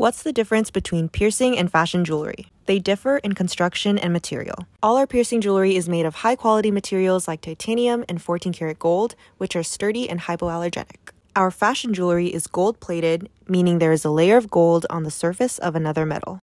What's the difference between piercing and fashion jewelry? They differ in construction and material. All our piercing jewelry is made of high-quality materials like titanium and 14-karat gold, which are sturdy and hypoallergenic. Our fashion jewelry is gold-plated, meaning there is a layer of gold on the surface of another metal.